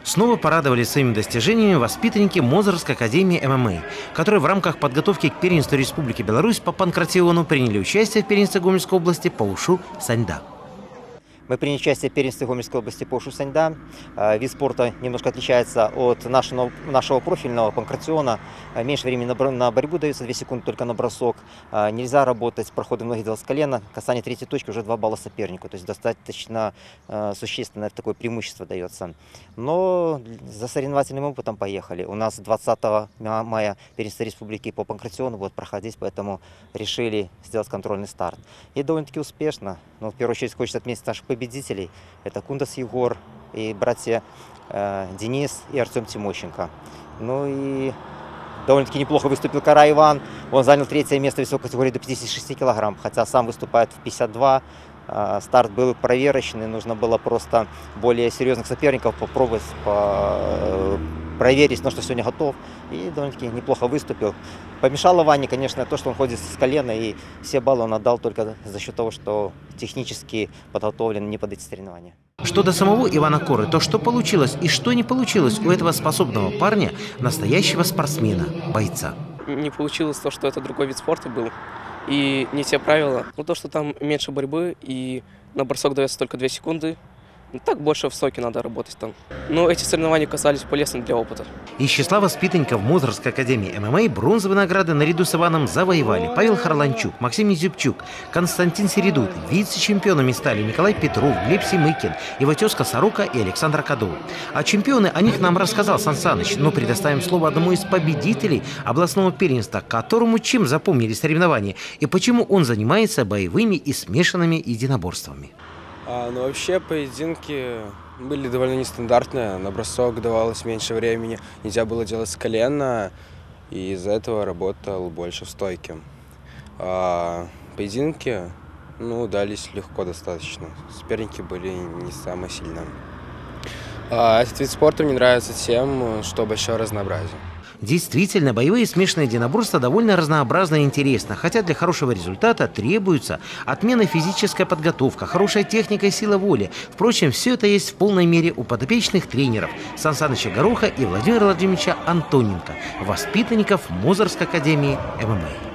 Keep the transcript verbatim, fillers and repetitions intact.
Снова порадовали своими достижениями воспитанники Мозырской академии эм эм а, которые в рамках подготовки к первенству Республики Беларусь по панкратиону приняли участие в первенстве Гомельской области по ушу саньда. Мы приняли участие в первенстве Гомельской области по ушу саньда. Вид спорта немножко отличается от нашего, нашего профильного панкратиона. Меньше времени на борьбу дается, две секунды только на бросок. Нельзя работать с проходом ноги с колена. Касание третьей точки уже два балла сопернику. То есть достаточно существенное такое преимущество дается. Но за соревновательным опытом поехали. У нас двадцатого мая первенство республики по панкратиону будет проходить, поэтому решили сделать контрольный старт. И довольно-таки успешно. Но в первую очередь хочется отметить наших победителей. Это Кундас Егор и братья э, Денис и Артем Тимощенко. Ну и довольно-таки неплохо выступил Кара Иван. Он занял третье место в весовой категории до пятидесяти шести килограмм, хотя сам выступает в пятьдесят два. Э, старт был проверочный, нужно было просто более серьезных соперников попробовать по, проверить, на что сегодня готов. И довольно-таки неплохо выступил. Помешало Ване, конечно, то, что он ходит с колена, и все баллы он отдал только за счет того, что технически подготовлен не под эти соревнования. Что до самого Ивана Коры, то что получилось и что не получилось у этого способного парня, настоящего спортсмена, бойца. Не получилось то, что это другой вид спорта был, и не те правила. Ну, то, что там меньше борьбы, и на бросок дается только две секунды. Так больше в стойке надо работать там. Но эти соревнования казались полезными для опыта. Из числа воспитанников Мозырской академии эм эм а бронзовые награды наряду с Иваном завоевали Павел Харланчук, Максим Низюбчук, Константин Середут. Вице-чемпионами стали Николай Петров, Глеб Семыкин, его тезка Сорока и Александр Кадов. А чемпионы о них нам рассказал Сан Саныч, но предоставим слово одному из победителей областного первенства, которому чем запомнили соревнования и почему он занимается боевыми и смешанными единоборствами. А, ну, вообще, поединки были довольно нестандартные. На бросок давалось меньше времени, нельзя было делать с колена, и из-за этого работал больше в стойке. А, поединки, ну, дались легко достаточно. Соперники были не самые сильные. А, этот вид спорта мне нравится тем, что большое разнообразие. Действительно, боевые смешанные единоборства довольно разнообразно и интересно, хотя для хорошего результата требуется отменная физическая подготовка, хорошая техника и сила воли. Впрочем, все это есть в полной мере у подопечных тренеров Сан Саныча Гороха и Владимира Владимировича Антоненко, воспитанников Мозырской академии эм эм а.